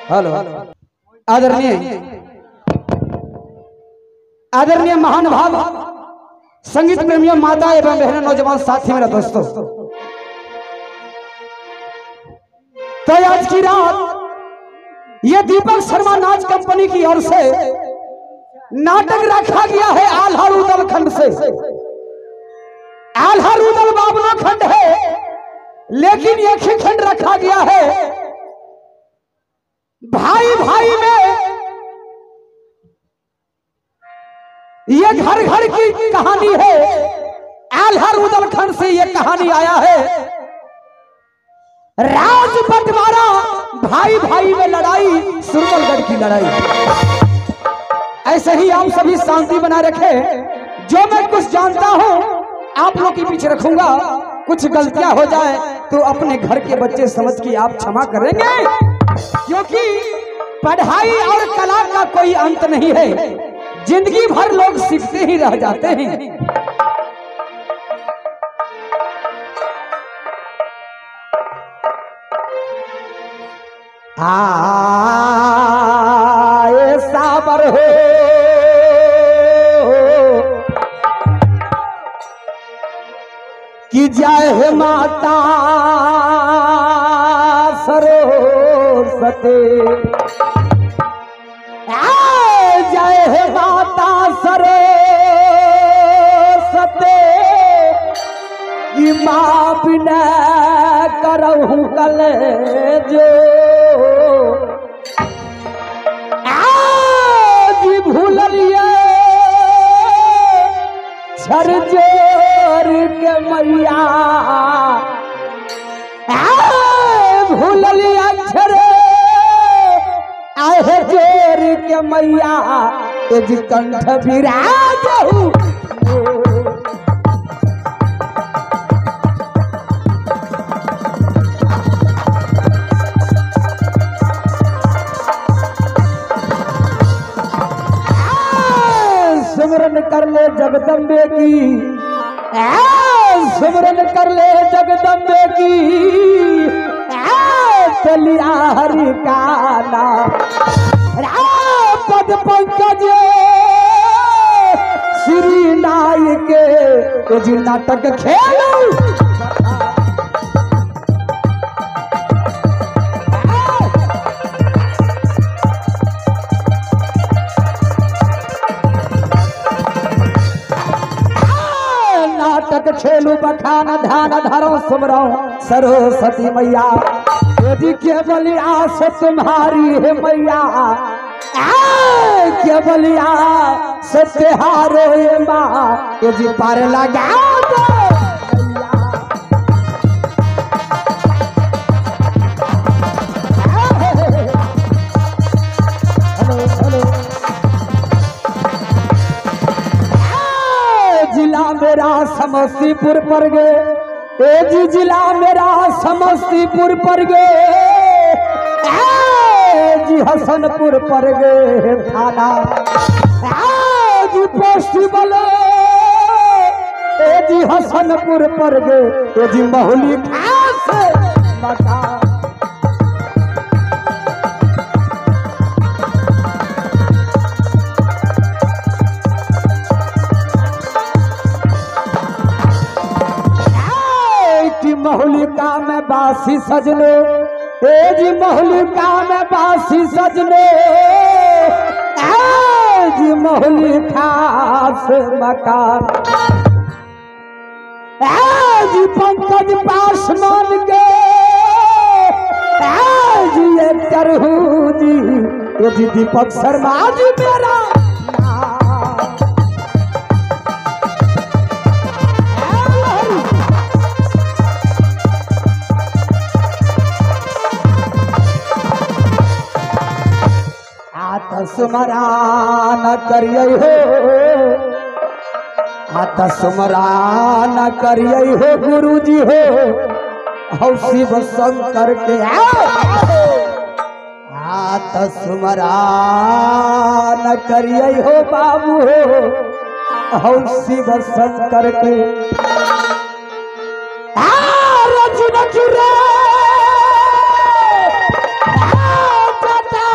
Hello आदरणीय आदरणीय महान भाव संगीत प्रेमियों, माता एवं बहनों, नौजवान साथी, मेरा दोस्तों, तो आज की रात ये दीपक शर्मा नाच कंपनी की ओर से नाटक रखा गया है आल्हा रुदल खंड से। आल्हा रुदल बावनो खंड है, लेकिन एक ही खंड रखा गया है। भाई भाई में ये घर घर की कहानी है। आल्हा रुदल खंड से ये कहानी आया है। राज बंटवारा, भाई भाई में लड़ाई, सुरमलगढ़ की लड़ाई। ऐसे ही आप सभी शांति बना रखे। जो मैं कुछ जानता हूं आप लोग के पीछे रखूंगा। कुछ गलतियां हो जाए तो अपने घर के बच्चे समझ के आप क्षमा करेंगे, क्योंकि पढ़ाई और कला का कोई अंत नहीं है। जिंदगी भर लोग सीखते ही रह जाते हैं। आए साबर हो कि जय माता सरस्वती, जय माता सरस्वती, कि माँ बिना करहूँ कल जो आज भूलिए छर जोर के मैया, भूलिए अक्षर आहे जोर के मैया, तेज कंठ विराज हूँ। सिमरन कर ले जगदम्बे की, सिमरन कर ले जगदम्बे की, चलिया हरि का नाम। पद पंकज श्री नायक जी नाटक खेलो। नाटक खेलू बखान ध्यान धरो सुमरो सरस्वती मैया, यदि केवल आस तुम्हारी है मैया, केवल आस त्योहारो ये माँ, यदि पार लगा दो। जिला मेरा समस्तीपुर पर गए, ए जी जिला मेरा समस्तीपुर पर गए, जी हसनपुर पर गए थाना, जी पोस्टिबल, ए जी हसनपुर पर गए, ए जी महुली खास मकान। महुलिका में बासी सजने, ए जी महुलिका में बासी सजने, ए जी महुली खास मकान, ए जी पंकज पासवान के, ए जी ये करहू जी, ये जी दीपक शर्मा जी मेरा। सुमरान करिए हो, हाथ सुमरान करिए हो गुरुजी हो, हौ शिव शंकर के हाथ सुमरान करिए हो बाबू हो, हौ शिव शंकर के। रजन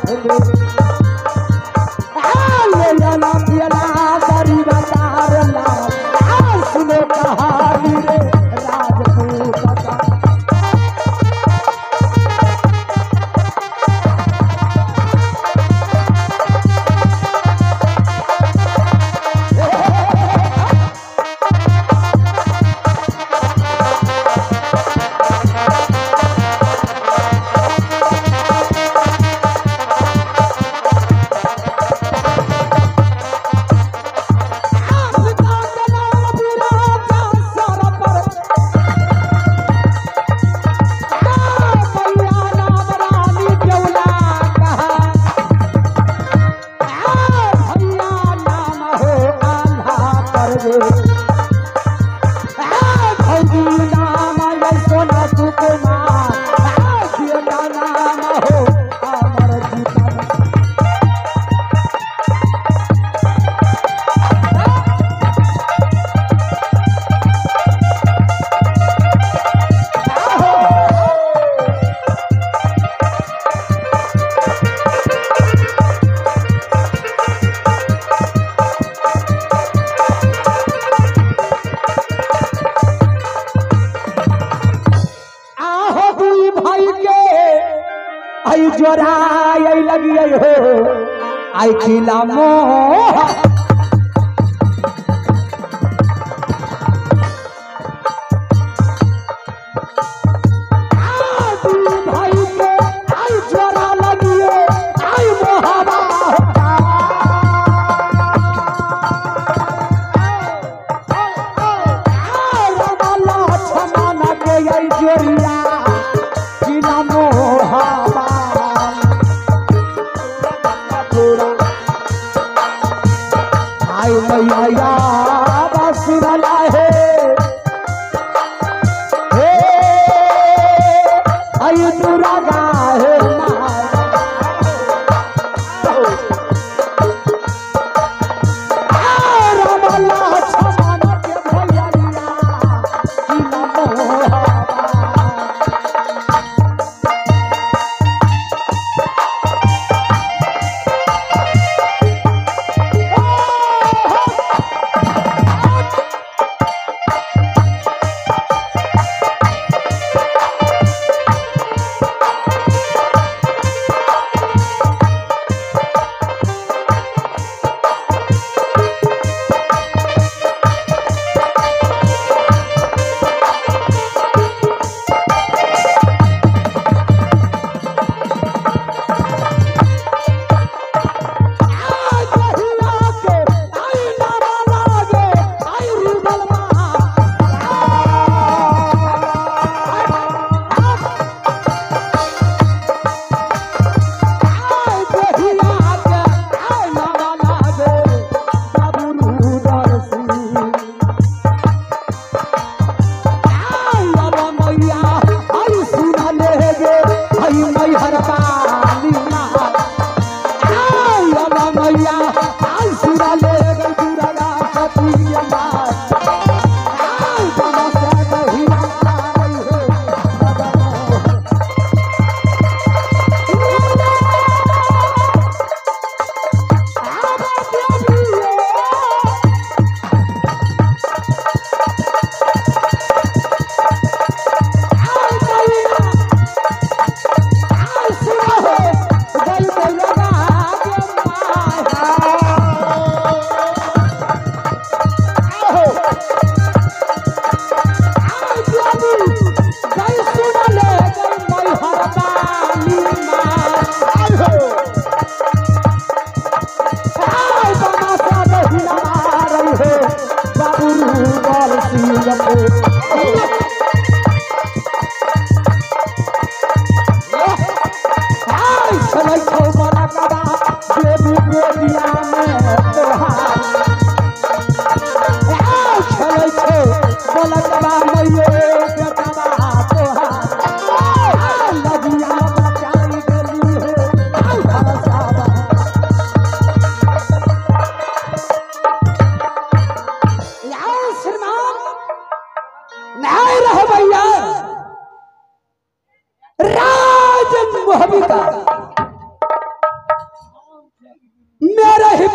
ले जाना पियला गरीब तारला सुनो कहानी रे राजपूत का जोरा लगी हो आई खिला मोह भाई के आई जोरा लगी आई मोहबा छमाना के आई जोरिया खिला मोहबा मैया बसुरला है आई दुर्गा है रमला छमाना के भैया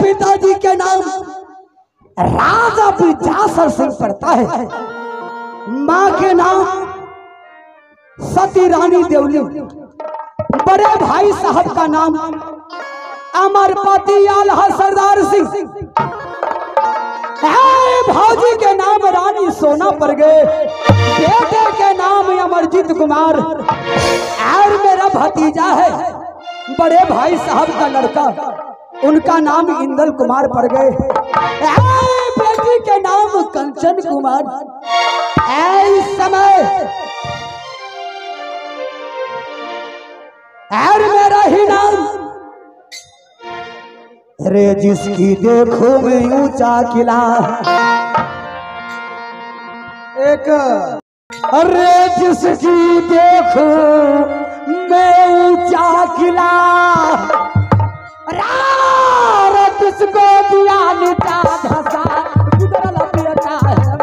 पिताजी के नाम राजा विद्यासर सिंह पड़ता है। माँ के नाम सती रानी देवली। बड़े भाई साहब का नाम अमरपति आल्हा सरदार सिंह। भौजी के नाम रानी सोना पड़ गए। बेटे के नाम अमरजीत कुमार और मेरा भतीजा है बड़े भाई साहब का लड़का, उनका नाम इंदल कुमार पड़ गए। बेटी के नाम कंचन कुमार। इस समय और मेरा ही नाम रे जिसकी देखो में ऊंचा किला एक अरे जिसकी देखो मैं ऊंचा किला किसको दिया निता धसा पियता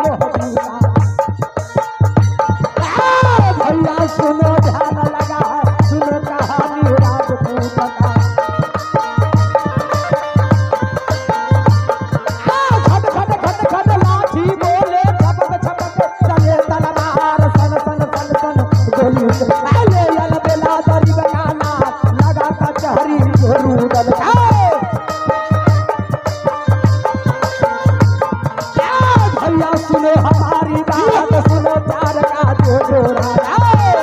भैया सुनो ध्यान लगा सुनो कहानी राजपूत का। खट खट खट खट लाठी बोले छपक छपक चले तलवार सन सन सन सन गोली ले यल बेला दरी बकाना लगा कचहरी घोरू दल सुनो हमारी बात सुनो प्यार का जो जोड़ा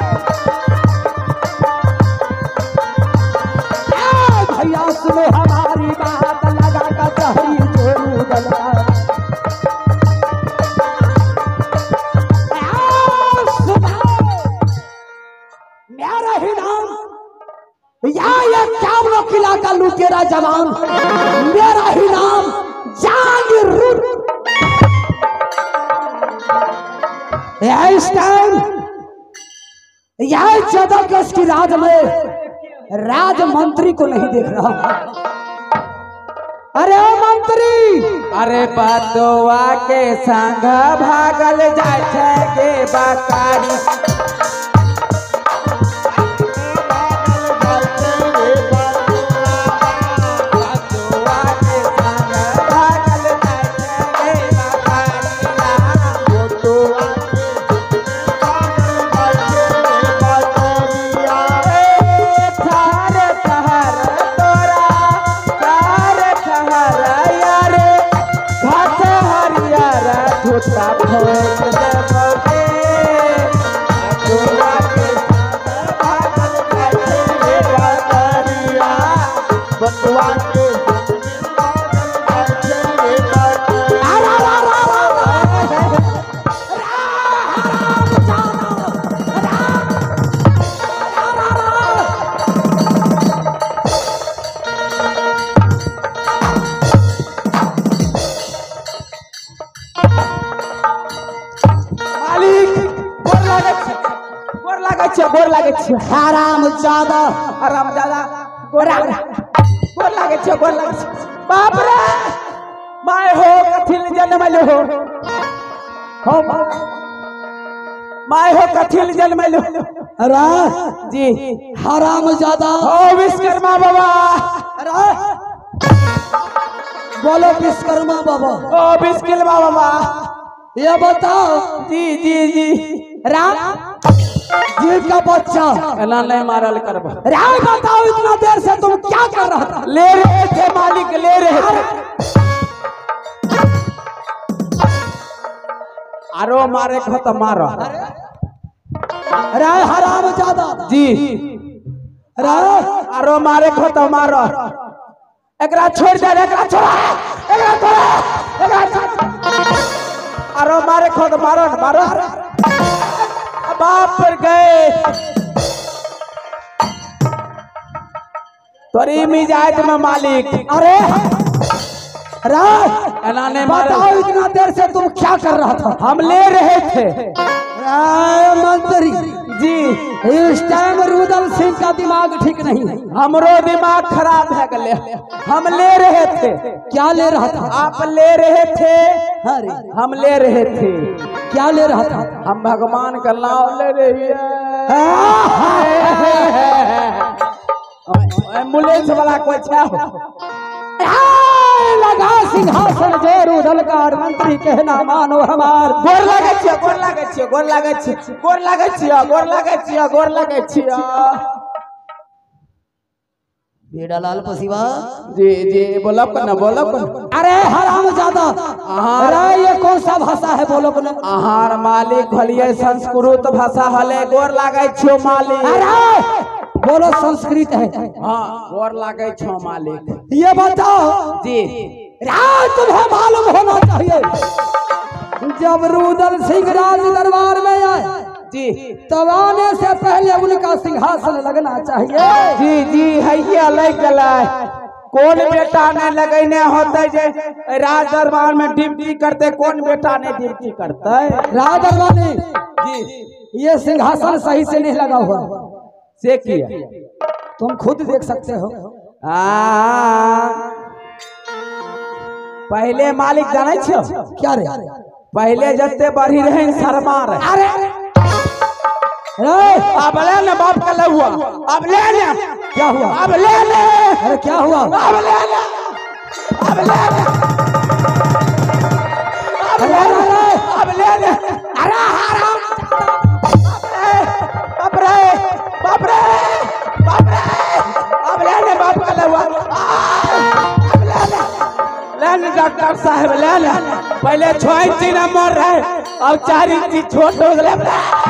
भैया सुनो हमारी बात लगा का चहरी जोरू गला मेरा ही नाम या क्या किला का लुटेरा जवान मेरा ही नाम जहांगीर। इस टाइम यह 14 अगस्त की रात में राज मंत्री को नहीं देख रहा। अरे मंत्री अरे बतवा के संग भागल जाए गे बकारी हराम ज्यादा गोर लागे छे बाप रे माय हो कथिल जन्मल हो माय हो कथिल जन्मल अरे जी हराम ज्यादा हो विश्वकर्मा बाबा। अरे बोलो विश्वकर्मा बाबा। ओ विश्वकर्मा बाबा ये बताओ जी जी जी राम जी का बच्चा एला नहीं मारल करब। राय बताओ इतना देर से तुम क्या कर रहा था? ले रहे थे मालिक ले रहे थे। आरो मारे को तो मारो। राय हराम ज्यादा जी राय आरो मारे को तो मारो। एकरा छोड़ दे एकरा छोड़ा एकरा छोड़ आरो मारे को तो मारो मारो बाप पर गए तोरी मिजाज में मालिक। अरे राय एलाने बताओ इतना देर से तुम क्या कर रहा था? हम ले रहे थे राय मंत्री जी। इस टाइम रुदल सिंह का दिमाग ठीक नहीं है। हमरो दिमाग खराब है गले। हम ले रहे थे। क्या ले रहा था? आप ले रहे थे। अरे हम ले रहे थे। क्या ले रहा था? हम भगवान का नाम ले रहे एम्बुलेंस वाला को अच्छा हो लगा सिंहासन जोर उदल कार मंत्री कहना मानो हमार। गोर लागे छिया, गोर लागे छिया, गोर लागे छिया, गोर लागे छिया, गोर लागे छिया, गोर लागे छिया। बेड़ा लाल पसीवा जी जी बोलो कौन, बोलो कौन। अरे हराम ज्यादा, अरे ये कौन सा भाषा है बोलो कौन। आहार मालिक भलिए संस्कृत भाषा हले, गोर लागे छियो मालिक। अरे बोलो संस्कृत है। हाँ गोर लागे छियो मालिक। ये बताओ जी राज तुम्हें मालूम होना चाहिए, जब रुदल सिंह राज दरबार में आए जी तब आने से पहले उनका सिंहासन लगना चाहिए। जी जी है लग गला। कौन बेटा ने लगने होते जे राज दरबार में ड्यूटी करते, कौन बेटा ने ड्यूटी करते। राज दरबार में जी ये सिंहासन सही से नहीं लगा हुआ, से किया तुम खुद देख सकते हो। पहले मालिक जाने छो क्या रे, पहले जते बढ़ी रहे शर्मा रहे। अरे अब ले ले बाप का लहुआ, अब ले ले। क्या हुआ, अब ले ले। अरे क्या हुआ, अब ले ले, अब ले ले, अब ले ले। अरे हराम, बाप रे, बाप रे, बाप रे, अब ले ले बाप का लहुआ, अब ले ले, ले ले डॉक्टर साहब ले ले। पहले 6 इंची न मर रहे, अब 4 इंची छोट हो गए।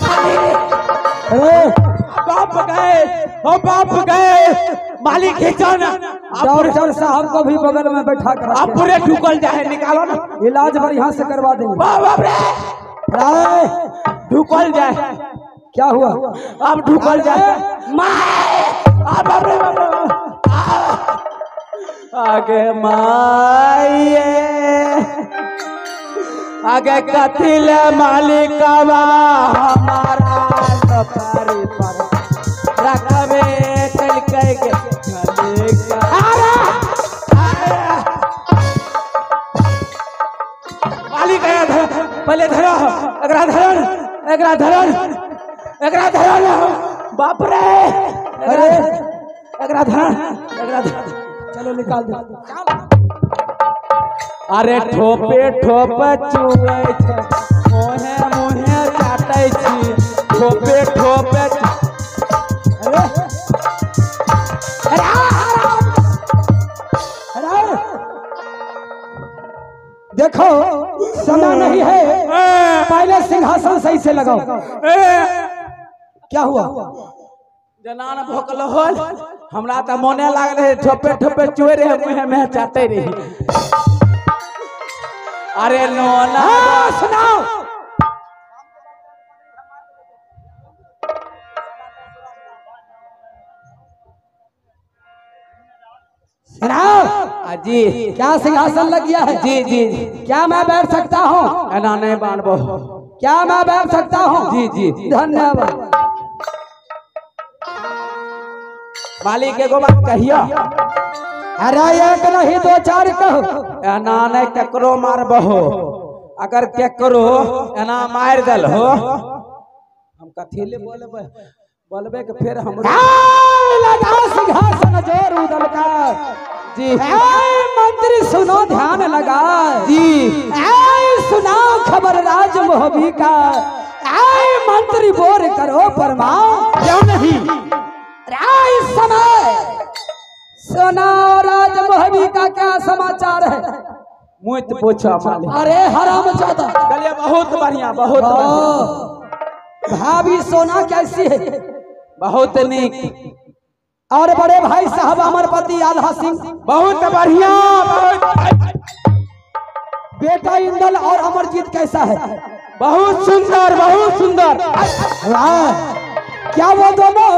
बाप गए, ओ बाप गए, मालिक खींचो ना। डॉक्टर साहब को भी बगल में बैठा कर आप पूरे ढुकल जाए, निकालो ना, इलाज बढ़िया से करवा देंगे। बाप रे, ढुकल जाए। क्या हुआ, अब ढुकल जाए। बाप रे, आगे माये आगे कथिल मालिक हमारा सफारी पर रखबे कल के मालिक पहले धरो, एकरा धरन, एकरा धरन, एकरा धरन। बाप रे, अरे एकरा धरन, एकरा धरन। चलो निकाल दे। अरे ठोपे ठोप चुए छे, मोहे मोहे चाटे छी, ठोपे ठोपे। अरे अरे देखो समय नहीं है, पहले सिंहासन सही से लगाओ। क्या हुआ, जनान भोकल होल, हमरा त मोने लाग रहे, ठोपे ठोपे चुए रहे, मुहे में चाटे रही। अरे नोना सुनाओ, सुनाओ। जी क्या सिंहासन लग गया है? जी जी क्या मैं बैठ सकता हूँ? एना नहीं बांधबो। क्या मैं बैठ सकता हूँ? जी जी धन्यवाद। मालिक के गो बात कहियो। अरे एक नहीं 2 4 कहो। एना नहीं केकरो मारबहो, अगर केकरो एना मार दल हो, हम कथी ले बोलबे, बोलबे के फिर हम लगा सिंहासन जोर उदल का। जी मंत्री सुनो ध्यान लगा जी, सुनाओ खबर राज मोहबी का। मंत्री बोर करो परमाओ, क्यों नहीं। इस समय सुना राज मोहबी का क्या समाचार है? मुझ पूछो मालिक। अरे हराम ज्यादा, चलिए बहुत बढ़िया, बहुत बढ़िया। भाभी सोना कैसी है? बहुत नीक। और बड़े भाई साहब अमरपति आल्हा सिंह बहुत बढ़िया, बहुत बेटा इंदल और अमरजीत कैसा है? बहुत सुंदर, बहुत सुंदर। वाह, क्या वो दोनों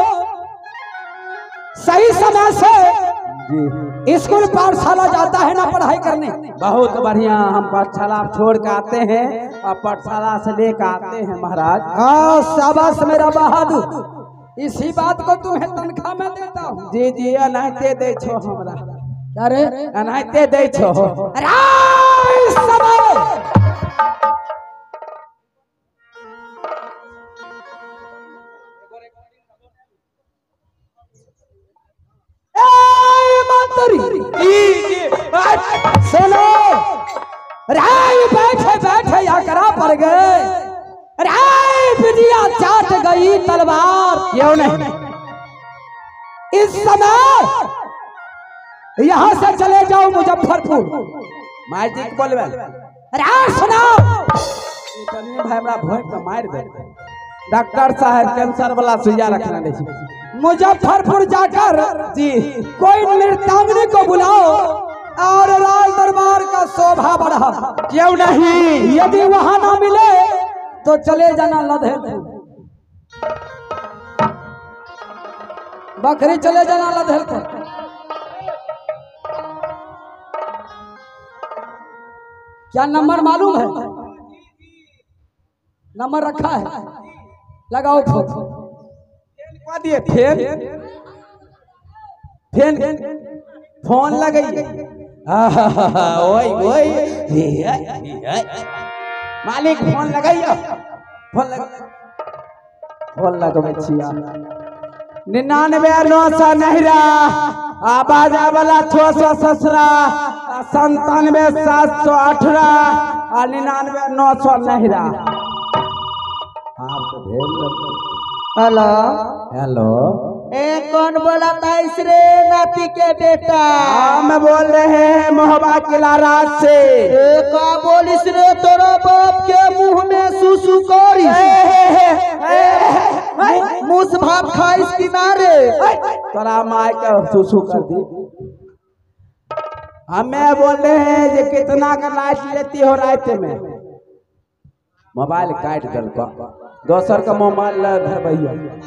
सही समय से स्कूल पाठशाला जाता है ना पढ़ाई करने? बहुत बढ़िया, हम पाठशाला छोड़ के आते हैं और पाठशाला से लेकर आते हैं महाराज। हाँ शाबाश मेरा बहादुर, इसी बात को तुम्हें तनख्वाह में देता हूँ। जी जी अनाहते दे छो हमरा। क्या रे? अनाहते दे छो। इस समय मंत्री अरे बैठे बैठे या करा पड़ गए। अरे बिटिया चाट गई तलवार। क्यों नहीं? इस समय यहाँ से चले जाओ मुजफ्फरपुर। माइक बोलबे। अरे सुनाओ भाई हमरा भोट तो मार दे। डॉक्टर साहब कैंसर वाला सुइया रखना नहीं। मुजफ्फरपुर जाकर जी कोई नृत्यांगनी को बुलाओ और राज दरबार का शोभा बढ़ा। क्यों नहीं? यदि वहां ना मिले तो चले जाना लधेल। बकरी चले जाना लधेल। क्या नंबर मालूम है? नंबर रखा है, लगाओ फोन। दिए फेन फोन लगई। ओए ओए मालिक फोन लगाइयो। फोन लगबे छिया। 99 नहिरा आवाज वाला 600 ससरा 97 718 और 99 900 नहिरा। आप हेलो हेलो कौन बोला था इस रे नाती के बेटा? हम बोल रहे हैं मोहबा किला राज से। का बोलिस रे तोरा बाप के मुंह में सुसु कोरी मुस भात खाइस किनारे तोरा माय का सुसु कर दी। हमें बोल रहे हैं जे कितना का लाइट लेती हो रात में। मोबाइल काट दल दोसर का मोबाइल धरबैया।